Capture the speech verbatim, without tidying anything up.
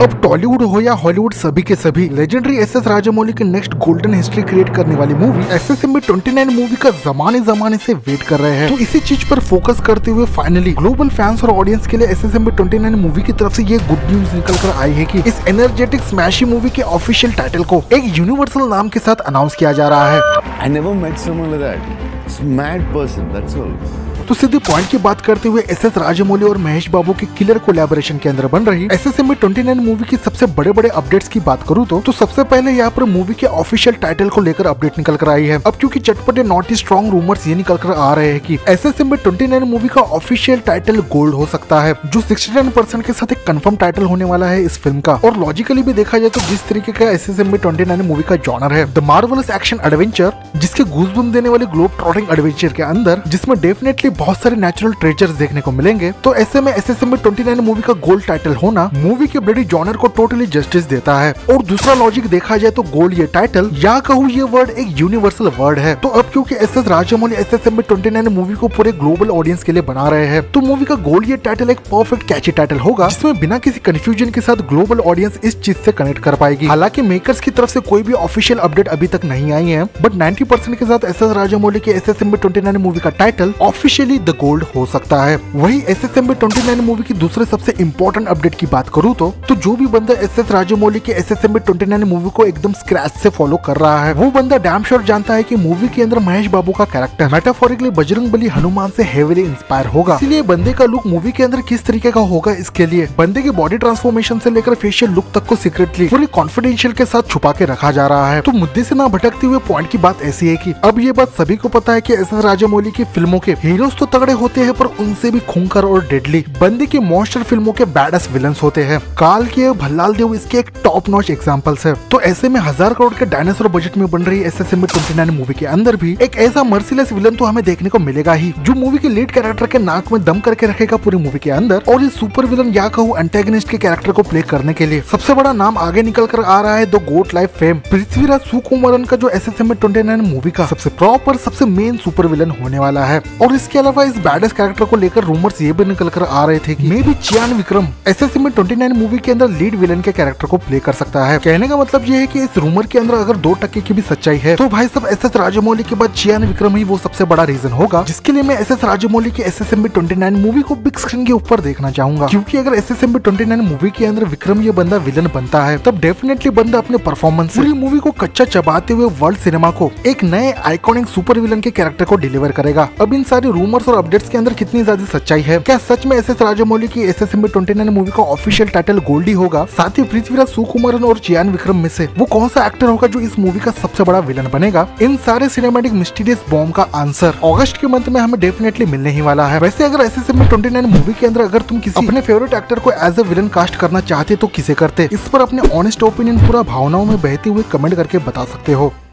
अब टॉलीवुड हो या हॉलीवुड, सभी के सभी लेजेंडरी एस एस राजामौली की नेक्स्ट गोल्डन हिस्ट्री क्रिएट करने वाली movie S S M B twenty nine movie का जमाने जमाने से वेट कर रहे हैं। तो इसी चीज पर फोकस करते हुए फाइनली ग्लोबल फैंस और ऑडियंस के लिए S S M B twenty nine movie की तरफ से ये गुड न्यूज निकल कर आई है कि इस एनर्जेटिक स्मैशी मूवी के ऑफिशियल टाइटल को एक यूनिवर्सल नाम के साथ अनाउंस किया जा रहा है। I never met someone like that. It's a mad person, that's all. तो सीधे पॉइंट की बात करते हुए एस एस राजामौली और महेश बाबू की किलर कोलैबोरेशन के अंदर बन रही S S M B twenty nine movie की सबसे बड़े बड़े अपडेट्स की बात करूं तो, तो सबसे पहले यहाँ पर मूवी के ऑफिशियल टाइटल को लेकर अपडेट निकल कर आई है। अब क्योंकि चटपटे नॉटी स्ट्रॉन्ग रूमर्स ये निकल कर आ रहे हैं कि S S M B twenty nine movie का ऑफिशियल टाइटल गोल्ड हो सकता है, जो सिक्सटी नाइन परसेंट के साथ एक कंफर्म टाइटल होने वाला है इस फिल्म का। और लॉजिकली भी देखा जाए तो जिस तरीके का S S M B twenty nine movie का जॉनर है द मार्वलस एक्शन एडवेंचर, जिसके गूज़बम्प देने वाले ग्लोब ट्रॉटिंग एडवेंचर के अंदर जिसमें डेफिनेटली बहुत सारे नेचुरल ट्रेजर्स देखने को मिलेंगे, तो ऐसे में S S M B twenty nine movie का गोल्ड टाइटल होना मूवी के ब्लडी जॉनर को टोटली जस्टिस देता है। और दूसरा लॉजिक देखा जाए तो गोल्ड ये टाइटल या कहूँ ये वर्ड एक यूनिवर्सल वर्ड है। तो अब क्योंकि S S Rajamouli S S M B twenty nine movie को पूरे ग्लोबल ऑडियंस के लिए बना रहे हैं, तो मूवी का गोल्ड ये टाइटल एक परफेक्ट कैची टाइटल होगा, जिसमें बिना किसी कंफ्यूजन के साथ ग्लोबल ऑडियंस इस चीज से कनेक्ट कर पाएगी। हालांकि मेकर्स की तरफ से कोई भी ऑफिशियल अपडेट अभी तक नहीं आई है, बट नाइंटी परसेंट के साथ एस एस राजामौली के S S M B twenty nine movie का टाइटल ऑफिशियली द गोल्ड हो सकता है। वही S S M B twenty nine movie की दूसरे सबसे इंपॉर्टेंट अपडेट की बात करूं तो, तो जो भी बंदा एस एस राजामौली के S S M B twenty nine movie को एकदम स्क्रैच से फॉलो कर रहा है, वो बंदा डैम श्योर जानता है कि मूवी के अंदर महेश बाबू का कैरेक्टर मेटाफोरिकली बजरंगबली हनुमान से हेवीली इंस्पायर होगा। इसलिए बंदे का लुक मूवी के अंदर किस तरीके का होगा, इसके लिए बंदे की बॉडी ट्रांसफॉर्मेशन से लेकर फेशियल लुक तक को सीक्रेटली पूरी कॉन्फिडेंशियल के साथ छुपा के रखा जा रहा है। तो मुद्दे से ना भटकते हुए पॉइंट की बात ऐसी है कि अब ये बात सभी को पता है कि एस एस राजामौली की फिल्मों के हीरोज तो तगड़े होते हैं, पर उनसे भी खूंखार और डेडली बंदे के मॉन्स्टर फिल्मों के बैडस विलन्स होते हैं। काल के भल्लाल देव इसके एक टॉप नॉच एग्जांपल्स है। तो ऐसे में हजार करोड़ के डायनासोर बजट में बन रही S S M B twenty nine movie के अंदर भी एक ऐसा मर्सीलेस विलन तो हमें देखने को मिलेगा ही, जो मूवी के लीड कैरेक्टर के नाक में दम करके रखेगा पूरी मूवी के अंदर। और इस सुपर विलन या कहूँ एंटेगनिस्ट के कैरेक्टर को प्ले करने के लिए सबसे बड़ा नाम आगे निकल कर आ रहा है the Goat Life fame Prithviraj Sukumaran का, जो S S M B twenty nine movie का सबसे प्रॉपर सबसे मेन सुपर विलन होने वाला है। और इसके अलावा इस बैडस कैरेक्टर को लेकर रूमर्स ये भी निकल कर आ रहे थे कि maybe Chiyaan Vikram S S M B twenty nine movie के अंदर लीड विलन के कैरेक्टर को प्ले कर सकता है। कहने का मतलब ये है कि इस रूमर के अंदर अगर दो टक्के की भी सच्चाई है, तो भाई सब एस एस राजामौली के बाद चियान विक्रम ही वो सबसे बड़ा रीजन होगा, जिसके लिए मैं एस एस राजामौली की S S M B twenty nine movie को बिग स्क्रीन के ऊपर देखना चाहूंगा। क्योंकि अगर S S M B twenty nine movie के अंदर विक्रम ये बंदा विलन बनता है, तब डेफिनेटली बंदा अपने परफॉर्मेंस पूरी मूवी को कच्चा चबाते हुए वर्ल्ड सिनेमा को एक नए आइकॉनिक सुपर विलन के कैरेक्टर को डिलीवर करेगा। अब इन सारे रूमर्स और अपडेट्स के अंदर कितनी ज्यादा सच्चाई है, क्या सच में एस एस राजामौली की S S M B twenty nine movie का ऑफिशियल टाइटल गोल्डी होगा, साथ ही पृथ्वीराज सुकुमारन और चियान विक्रम में से वो कौन सा एक्टर होगा जो इस मूवी का सबसे बड़ा विलन बनेगा, इन सारे सिनेमैटिक मिस्टीरियस बॉम्ब का आंसर अगस्त के मंथ में हमें डेफिनेटली मिलने ही वाला है। वैसे अगर S S M B twenty nine movie के अंदर अगर तुम किसी अपने फेवरेट एक्टर को एज ए विलन कास्ट करना चाहते तो किसे करते, इस पर अपने ऑनेस्ट ओपिनियन पूरा भावनाओं में बहते हुए कमेंट करके बता सकते हो।